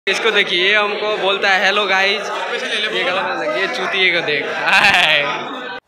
इसको देखिए, ये हमको बोलता है हेलो गाइज। ये गलत है, ये चूतिए को देख। हाय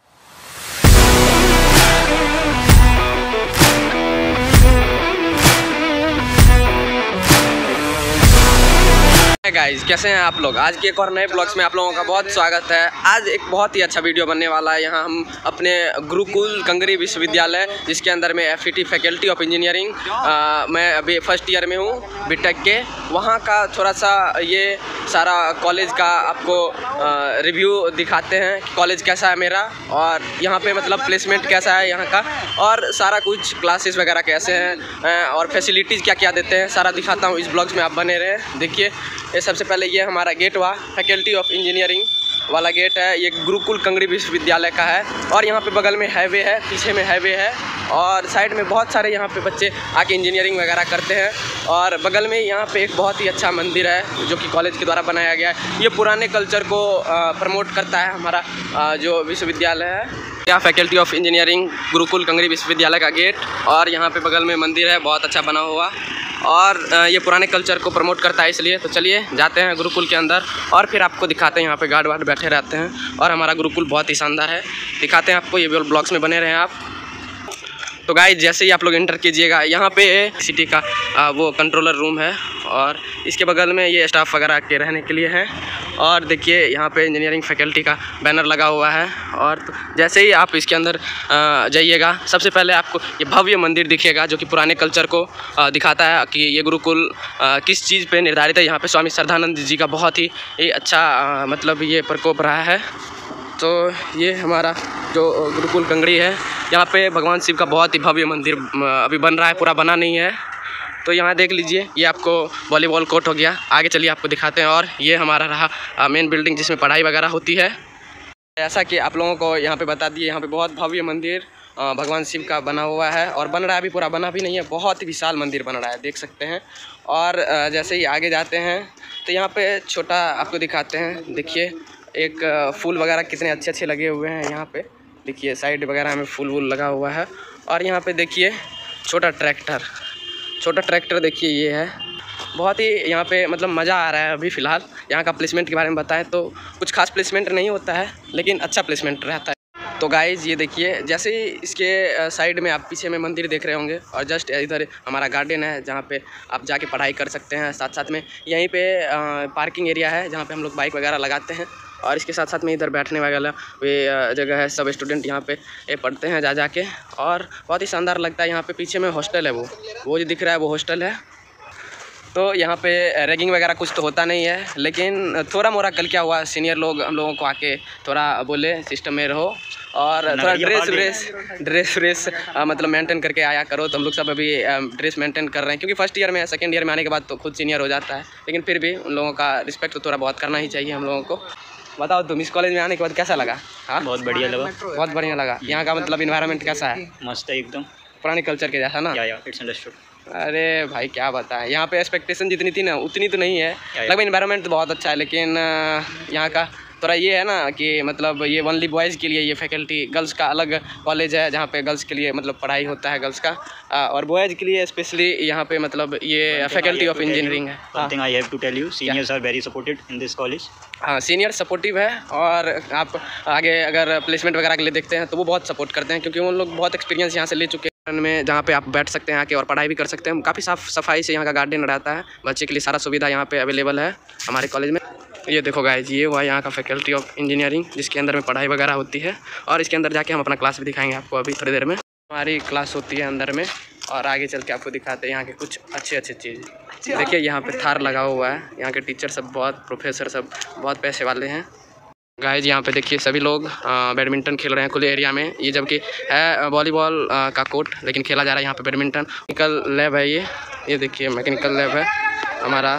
गाइज, कैसे हैं आप लोग। आज के एक और नए ब्लॉग्स में आप लोगों का बहुत स्वागत है। आज एक बहुत ही अच्छा वीडियो बनने वाला है। यहाँ हम अपने गुरुकुल कंगरी विश्वविद्यालय, जिसके अंदर में FET फैकल्टी ऑफ इंजीनियरिंग, मैं अभी फर्स्ट ईयर में हूँ बीटेक के, वहाँ का थोड़ा सा ये सारा कॉलेज का आपको रिव्यू दिखाते हैं कि कॉलेज कैसा है मेरा, और यहाँ पे मतलब प्लेसमेंट कैसा है यहाँ का, और सारा कुछ क्लासेस वगैरह कैसे हैं और फैसिलिटीज़ क्या क्या देते हैं, सारा दिखाता हूँ। इस ब्लॉग्स में आप बने रहें। देखिए, ये सबसे पहले ये हमारा गेट हुआ, फैकल्टी ऑफ इंजीनियरिंग वाला गेट है। ये गुरुकुल कंगरी विश्वविद्यालय का है, और यहाँ पे बगल में हाईवे है, पीछे में हाईवे है, और साइड में बहुत सारे यहाँ पे बच्चे आके इंजीनियरिंग वगैरह करते हैं। और बगल में यहाँ पे एक बहुत ही अच्छा मंदिर है जो कि कॉलेज के द्वारा बनाया गया है। ये पुराने कल्चर को प्रमोट करता है हमारा जो विश्वविद्यालय है। यहाँ faculty of engineering Gurukul Kangri Vishwavidyalaya का गेट, और यहाँ पे बगल में मंदिर है बहुत अच्छा बना हुआ, और ये पुराने कल्चर को प्रमोट करता है इसलिए। तो चलिए जाते हैं गुरुकुल के अंदर, और फिर आपको दिखाते हैं। यहाँ पे गार्ड वार्ड बैठे रहते हैं, और हमारा गुरुकुल बहुत ही शानदार है, दिखाते हैं आपको। ये ब्लॉग्स में बने रहें आप। तो गाइस, जैसे ही आप लोग एंटर कीजिएगा, यहाँ पे सिटी का वो कंट्रोलर रूम है, और इसके बगल में ये स्टाफ वगैरह के रहने के लिए है। और देखिए, यहाँ पे इंजीनियरिंग फैकल्टी का बैनर लगा हुआ है। और तो जैसे ही आप इसके अंदर जाइएगा, सबसे पहले आपको ये भव्य मंदिर दिखेगा जो कि पुराने कल्चर को दिखाता है कि ये गुरुकुल किस चीज़ पे निर्धारित है। यहाँ पे स्वामी श्रद्धानंद जी का बहुत ही अच्छा मतलब ये प्रकोप रहा है। तो ये हमारा जो गुरुकुल कंगड़ी है, यहाँ पे भगवान शिव का बहुत ही भव्य मंदिर अभी बन रहा है, पूरा बना नहीं है। तो यहाँ देख लीजिए, ये आपको वॉलीबॉल कोर्ट हो गया। आगे चलिए आपको दिखाते हैं। और ये हमारा रहा मेन बिल्डिंग जिसमें पढ़ाई वगैरह होती है। ऐसा कि आप लोगों को यहाँ पे बता दिए, यहाँ पे बहुत भव्य मंदिर भगवान शिव का बना हुआ है, और बन रहा है, अभी पूरा बना भी नहीं है, बहुत ही विशाल मंदिर बन रहा है, देख सकते हैं। और जैसे ही आगे जाते हैं तो यहाँ पे छोटा आपको दिखाते हैं। देखिए, एक फूल वगैरह कितने अच्छे अच्छे लगे हुए हैं यहाँ पे। देखिए, साइड वगैरह में फूल वूल लगा हुआ है। और यहाँ पे देखिए छोटा ट्रैक्टर देखिए, ये है बहुत ही यहाँ पे मतलब मज़ा आ रहा है। अभी फ़िलहाल यहाँ का प्लेसमेंट के बारे में बताएं तो कुछ खास प्लेसमेंट नहीं होता है, लेकिन अच्छा प्लेसमेंट रहता है। तो गाइज़, ये देखिए, जैसे ही इसके साइड में आप पीछे में मंदिर देख रहे होंगे, और जस्ट इधर हमारा गार्डन है जहाँ पे आप जाके पढ़ाई कर सकते हैं। साथ साथ में यहीं पे पार्किंग एरिया है जहाँ पे हम लोग बाइक वगैरह लगाते हैं, और इसके साथ साथ में इधर बैठने वाला वे जगह है। सब स्टूडेंट यहाँ पे पढ़ते हैं जा के, और बहुत ही शानदार लगता है। यहाँ पे पीछे में हॉस्टल है, वो जो दिख रहा है वो हॉस्टल है। तो यहाँ पे रैगिंग वगैरह कुछ तो होता नहीं है, लेकिन थोड़ा मोरा कल क्या हुआ, सीनियर लोग हम लोगों को आके थोड़ा बोले सिस्टम में रहो, और थोड़ा ड्रेस मतलब मेंटेन करके आया करो। तो हम लोग सब अभी ड्रेस मेंटेन कर रहे हैं, क्योंकि फर्स्ट ईयर में, सेकंड ईयर में आने के बाद तो खुद सीनियर हो जाता है, लेकिन फिर भी उन लोगों का रिस्पेक्ट तो थोड़ा बहुत करना ही चाहिए हम लोगों को। बताओ तुम, इस कॉलेज में आने के बाद कैसा लगा। हाँ, बहुत बढ़िया लगा। बहुत बढ़िया लगा। यहाँ का मतलब इन्वायरमेंट कैसा है। मस्त है एकदम, पुराने कल्चर के जैसा ना। या इट्स अंडरस्टूड। अरे भाई क्या बताएं, यहाँ पे एक्सपेक्टेशन जितनी थी ना उतनी तो नहीं है। लगभग इन्वायरमेंट तो बहुत अच्छा है, लेकिन यहाँ का थोड़ा ये है ना कि मतलब ये ओनली बॉयज़ के लिए ये फैकल्टी, गर्ल्स का अलग कॉलेज है जहाँ पे गर्ल्स के लिए मतलब पढ़ाई होता है गर्ल्स का, और बॉयज़ के लिए स्पेशली यहाँ पे मतलब ये फैकल्टी ऑफ इंजीनियरिंग है। Something I have to tell you, seniors are very supported in this college. हाँ, सीनियर सपोर्टिव है, और आप आगे अगर प्लेसमेंट वगैरह के लिए देखते हैं तो वो बहुत सपोर्ट करते हैं, क्योंकि उन लोग बहुत एक्सपीरियंस यहाँ से ले चुके हैं में, जहाँ पे आप बैठ सकते हैं आके और पढ़ाई भी कर सकते हैं। काफ़ी साफ सफाई से यहाँ का गार्डन रहता है, बच्चे के लिए सारा सुविधा यहाँ पे अवेलेबल है हमारे कॉलेज में। ये देखो गाइस, ये हुआ यहाँ का फैकल्टी ऑफ इंजीनियरिंग, जिसके अंदर में पढ़ाई वगैरह होती है, और इसके अंदर जाके हम अपना क्लास भी दिखाएंगे आपको अभी थोड़ी देर में। हमारी क्लास होती है अंदर में, और आगे चल के आपको दिखाते हैं यहाँ के कुछ अच्छे चीज़। देखिए, यहाँ पे थार लगा हुआ है। यहाँ के टीचर सब बहुत, प्रोफेसर सब बहुत पैसे वाले हैं। गाइज, यहाँ पे देखिए सभी लोग बैडमिंटन खेल रहे हैं खुले एरिया में। ये जबकि है वॉलीबॉल का कोर्ट, लेकिन खेला जा रहा है यहाँ पे बैडमिंटन। मैकेनिकल लैब है ये देखिए मैकेनिकल लैब है हमारा।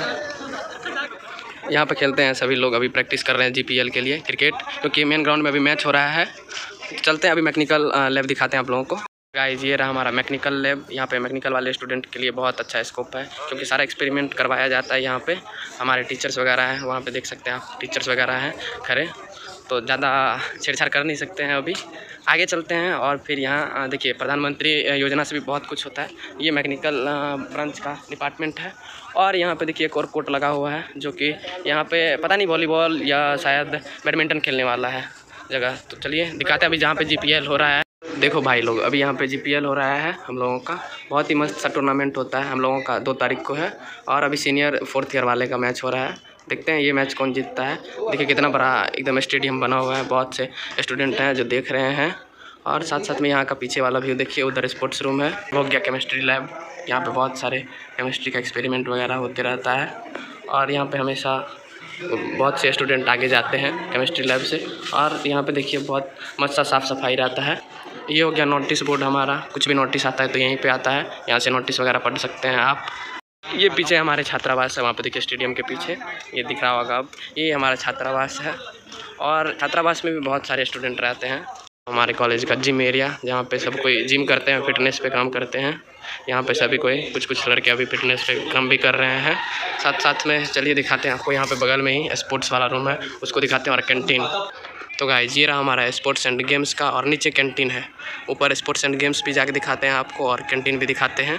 यहाँ पे खेलते हैं सभी लोग, अभी प्रैक्टिस कर रहे हैं GPL के लिए क्रिकेट, क्योंकि मेन ग्राउंड में अभी मैच हो रहा है। चलते हैं अभी मैकेनिकल लैब दिखाते हैं आप लोगों को। गाइज, ये रहा हमारा मैकेनिकल लैब। यहाँ पे मैकेनिकल वाले स्टूडेंट के लिए बहुत अच्छा स्कोप है, क्योंकि सारा एक्सपेरिमेंट करवाया जाता है यहाँ पे। हमारे टीचर्स वगैरह हैं, वहाँ पे देख सकते हैं आप, टीचर्स वगैरह हैं खड़े। तो ज़्यादा छेड़छाड़ कर नहीं सकते हैं अभी। आगे चलते हैं और फिर यहाँ देखिए प्रधानमंत्री योजना से भी बहुत कुछ होता है। ये मैकेनिकल ब्रांच का डिपार्टमेंट है और यहाँ पे देखिए एक और कोर्ट लगा हुआ है जो कि यहाँ पे पता नहीं वॉलीबॉल या शायद बैडमिंटन खेलने वाला है जगह। तो चलिए दिखाते हैं अभी जहाँ पे GPL हो रहा है। देखो भाई लोग, अभी यहाँ पे GPL हो रहा है हम लोगों का। बहुत ही मस्त सा टूर्नामेंट होता है हम लोगों का। 2 तारीख को है और अभी सीनियर 4th ईयर वाले का मैच हो रहा है। देखते हैं ये मैच कौन जीतता है। देखिए कितना बड़ा एकदम स्टेडियम बना हुआ है, बहुत से स्टूडेंट हैं जो देख रहे हैं। और साथ साथ में यहाँ का पीछे वाला व्यू देखिए, उधर स्पोर्ट्स रूम है, हो गया केमिस्ट्री लैब। यहाँ पे बहुत सारे केमिस्ट्री का एक्सपेरिमेंट वगैरह होते रहता है और यहाँ पे हमेशा बहुत से स्टूडेंट आगे जाते हैं केमिस्ट्री लैब से। और यहाँ पे देखिए बहुत मस्त सा साफ़ सफाई रहता है। ये हो गया नोटिस बोर्ड हमारा, कुछ भी नोटिस आता है तो यहीं पे आता है, यहाँ से नोटिस वगैरह पढ़ सकते हैं आप। ये पीछे हमारे छात्रावास है, वहाँ पे देखिए स्टेडियम के पीछे ये दिख रहा होगा अब, ये हमारा छात्रावास है। और छात्रावास में भी बहुत सारे स्टूडेंट रहते हैं। हमारे कॉलेज का जिम एरिया, जहाँ पे सब कोई जिम करते हैं, फिटनेस पे काम करते हैं। यहाँ पे सभी कोई कुछ लड़के अभी फिटनेस पे काम भी कर रहे हैं। साथ में चलिए दिखाते हैं आपको, यहाँ पे बगल में ही स्पोर्ट्स वाला रूम है, उसको दिखाते हैं। और कैंटीन तो गाइस ये रहा हमारा स्पोर्ट्स एंड गेम्स का, और नीचे कैंटीन है। ऊपर स्पोर्ट्स एंड गेम्स भी जाके दिखाते हैं आपको और कैंटीन भी दिखाते हैं।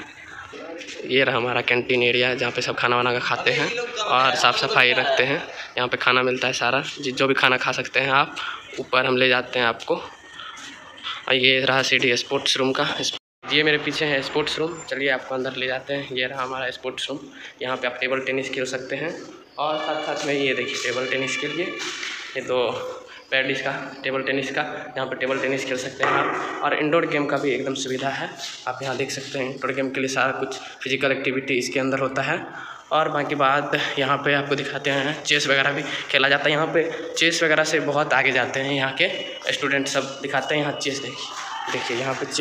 ये रहा हमारा कैंटीन एरिया, जहाँ पे सब खाना वाना का खाते हैं और साफ़ सफाई रखते हैं। यहाँ पे खाना मिलता है सारा, जो भी खाना खा सकते हैं आप। ऊपर हम ले जाते हैं आपको। और ये रहा सीढ़ी स्पोर्ट्स रूम का। ये मेरे पीछे है स्पोर्ट्स रूम, चलिए आपको अंदर ले जाते हैं। ये रहा हमारा स्पोर्ट्स रूम, यहाँ पे आप टेबल टेनिस खेल सकते हैं। और साथ में ये देखिए टेबल टेनिस के लिए, ये तो पैडिस का टेबल टेनिस का, यहाँ पे टेबल टेनिस खेल सकते हैं आप। और इंडोर गेम का भी एकदम सुविधा है, आप यहाँ देख सकते हैं। इंडोर गेम के लिए सारा कुछ फिजिकल एक्टिविटी इसके अंदर होता है। और बाकी बात यहाँ पे आपको दिखाते हैं, चेस वगैरह भी खेला जाता है यहाँ पे। चेस वगैरह से बहुत आगे जाते हैं यहाँ के स्टूडेंट सब, दिखाते हैं यहाँ चेस। देखिए यहाँ पे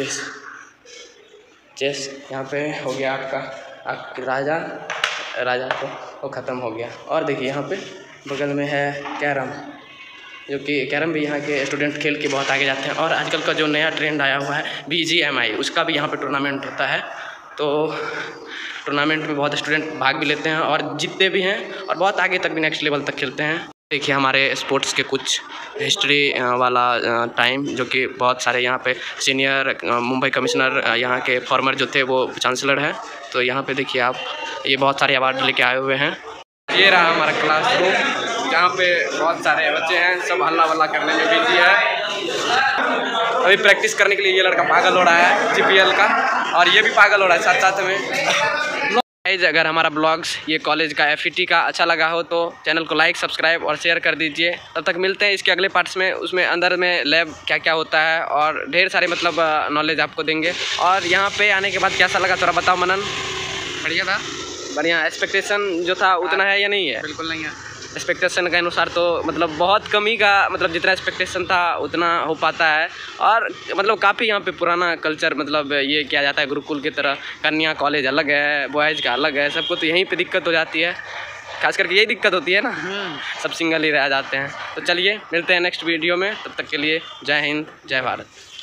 चेस यहाँ पे हो गया आपका राजा तो वो ख़त्म हो गया। और देखिए यहाँ पे बगल में है कैरम, जो कि कैरम भी यहाँ के स्टूडेंट खेल के बहुत आगे जाते हैं। और आजकल का जो नया ट्रेंड आया हुआ है BGMI, उसका भी यहाँ पे टूर्नामेंट होता है। तो टूर्नामेंट में बहुत स्टूडेंट भाग भी लेते हैं और जीतते भी हैं और बहुत आगे तक भी नेक्स्ट लेवल तक खेलते हैं। देखिए हमारे स्पोर्ट्स के कुछ हिस्ट्री वाला टाइम, जो कि बहुत सारे यहाँ पे सीनियर मुंबई कमिश्नर यहाँ के फॉर्मर जो थे वो चांसलर हैं। तो यहाँ पे देखिए आप, ये बहुत सारे अवार्ड लेके आए हुए हैं। ये रहा हमारा क्लासरूम, जहाँ पे बहुत सारे बच्चे हैं, सब हल्ला वल्ला करने में बिजी है। अभी प्रैक्टिस करने के लिए ये लड़का पागल हो रहा है GPL का, और ये भी पागल हो रहा है साथ में। अगर हमारा ब्लॉग्स ये कॉलेज का FET का अच्छा लगा हो तो चैनल को लाइक, सब्सक्राइब और शेयर कर दीजिए। तब तक मिलते हैं इसके अगले पार्ट्स में, उसमें अंदर में लैब क्या क्या होता है और ढेर सारे मतलब नॉलेज आपको देंगे। और यहाँ पे आने के बाद कैसा लगा थोड़ा बताओ मनन। बढ़िया था, बढ़िया। एक्सपेक्टेशन जो था उतना है या नहीं है? बिल्कुल नहीं है। एक्सपेक्टेशन के अनुसार तो मतलब बहुत कमी का, मतलब जितना एक्सपेक्टेशन था उतना हो पाता है। और मतलब काफ़ी यहाँ पे पुराना कल्चर, मतलब ये किया जाता है गुरुकुल की तरह। कन्या कॉलेज अलग है, बॉयज़ का अलग है, सबको तो यहीं पे दिक्कत हो जाती है। खास करके यही दिक्कत होती है ना, सब सिंगल ही रह जाते हैं। तो चलिए मिलते हैं नेक्स्ट वीडियो में, तब तक के लिए जय हिंद, जय भारत।